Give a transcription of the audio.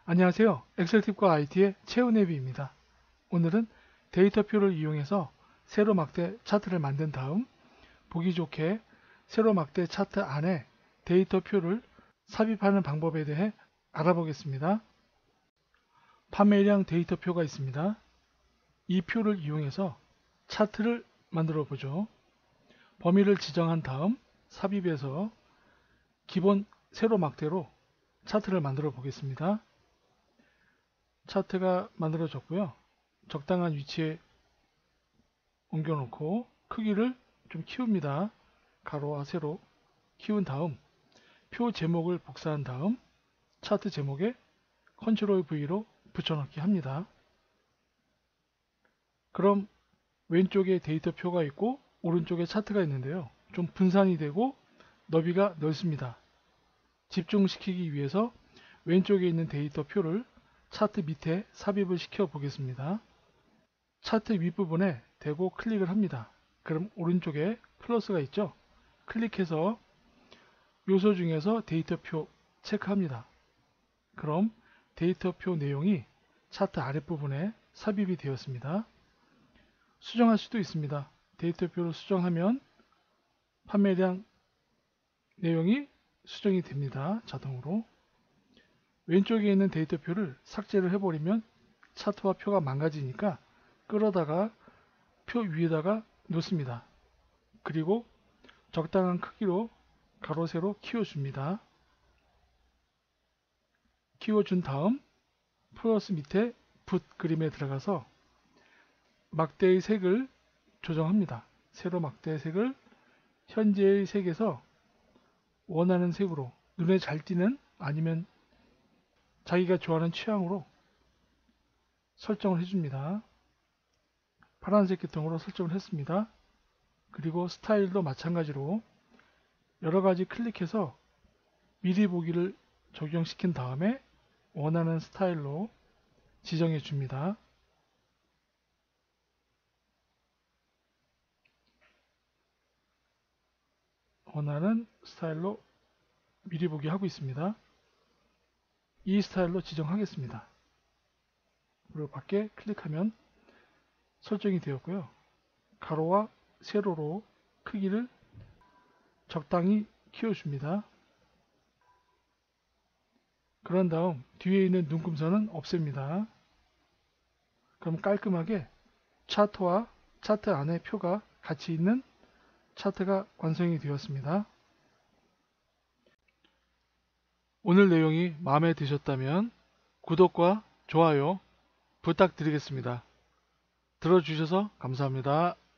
안녕하세요. 엑셀팁과 IT의 최은혜비입니다. 오늘은 데이터표를 이용해서 세로 막대 차트를 만든 다음 보기 좋게 세로 막대 차트 안에 데이터표를 삽입하는 방법에 대해 알아보겠습니다. 판매량 데이터표가 있습니다. 이 표를 이용해서 차트를 만들어 보죠. 범위를 지정한 다음 삽입해서 기본 세로 막대로 차트를 만들어 보겠습니다. 차트가 만들어졌고요. 적당한 위치에 옮겨놓고 크기를 좀 키웁니다. 가로와 세로 키운 다음 표 제목을 복사한 다음 차트 제목에 컨트롤 V로 붙여넣기 합니다. 그럼 왼쪽에 데이터표가 있고 오른쪽에 차트가 있는데요. 좀 분산이 되고 너비가 넓습니다. 집중시키기 위해서 왼쪽에 있는 데이터표를 차트 밑에 삽입을 시켜 보겠습니다. 차트 윗부분에 대고 클릭을 합니다. 그럼 오른쪽에 플러스가 있죠? 클릭해서 요소 중에서 데이터표 체크합니다. 그럼 데이터표 내용이 차트 아랫부분에 삽입이 되었습니다. 수정할 수도 있습니다. 데이터표를 수정하면 판매량 내용이 수정이 됩니다. 자동으로. 왼쪽에 있는 데이터표를 삭제를 해버리면 차트와 표가 망가지니까 끌어다가 표 위에다가 놓습니다. 그리고 적당한 크기로 가로 세로 키워줍니다. 키워준 다음 플러스 밑에 붓 그림에 들어가서 막대의 색을 조정합니다. 세로 막대의 색을 현재의 색에서 원하는 색으로 눈에 잘 띄는 아니면 자기가 좋아하는 취향으로 설정을 해줍니다. 파란색 계통으로 설정을 했습니다. 그리고 스타일도 마찬가지로 여러가지 클릭해서 미리 보기를 적용시킨 다음에 원하는 스타일로 지정해 줍니다. 원하는 스타일로 미리 보기 하고 있습니다. 이 스타일로 지정하겠습니다. 그리고 밖에 클릭하면 설정이 되었고요. 가로와 세로로 크기를 적당히 키워줍니다. 그런 다음 뒤에 있는 눈금선은 없앱니다. 그럼 깔끔하게 차트와 차트 안에 표가 같이 있는 차트가 완성이 되었습니다. 오늘 내용이 마음에 드셨다면 구독과 좋아요 부탁드리겠습니다. 들어주셔서 감사합니다.